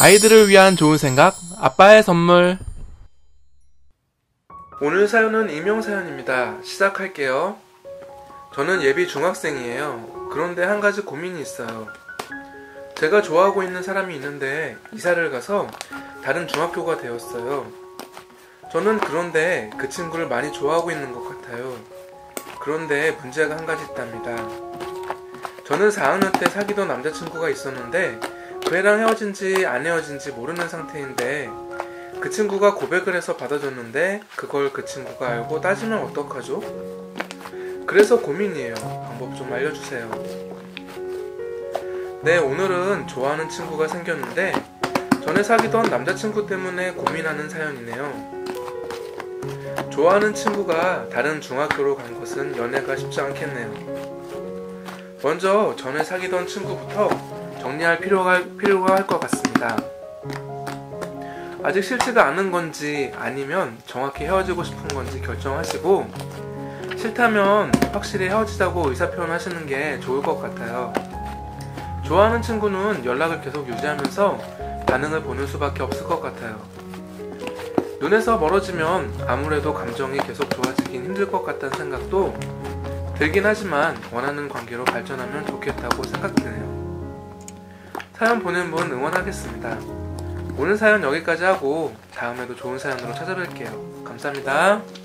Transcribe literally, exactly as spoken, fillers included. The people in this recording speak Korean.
아이들을 위한 좋은 생각, 아빠의 선물. 오늘 사연은 익명 사연입니다. 시작할게요. 저는 예비 중학생이에요. 그런데 한 가지 고민이 있어요. 제가 좋아하고 있는 사람이 있는데 이사를 가서 다른 중학교가 되었어요. 저는 그런데 그 친구를 많이 좋아하고 있는 것 같아요. 그런데 문제가 한 가지 있답니다. 저는 사 학년 때 사귀던 남자친구가 있었는데 그 애랑 헤어진 지 안 헤어진 지 모르는 상태인데 그 친구가 고백을 해서 받아줬는데 그걸 그 친구가 알고 따지면 어떡하죠? 그래서 고민이에요. 방법 좀 알려주세요. 네, 오늘은 좋아하는 친구가 생겼는데 전에 사귀던 남자친구 때문에 고민하는 사연이네요. 좋아하는 친구가 다른 중학교로 간 것은 연애가 쉽지 않겠네요. 먼저 전에 사귀던 친구부터 정리할 필요가, 필요가 할 것 같습니다. 아직 싫지가 않은 건지 아니면 정확히 헤어지고 싶은 건지 결정하시고 싫다면 확실히 헤어지자고 의사표현하시는 게 좋을 것 같아요. 좋아하는 친구는 연락을 계속 유지하면서 반응을 보는 수밖에 없을 것 같아요. 눈에서 멀어지면 아무래도 감정이 계속 좋아지긴 힘들 것 같다는 생각도 들긴 하지만 원하는 관계로 발전하면 좋겠다고 생각드네요. 사연 보낸 분 응원하겠습니다. 오늘 사연 여기까지 하고 다음에도 좋은 사연으로 찾아뵐게요. 감사합니다.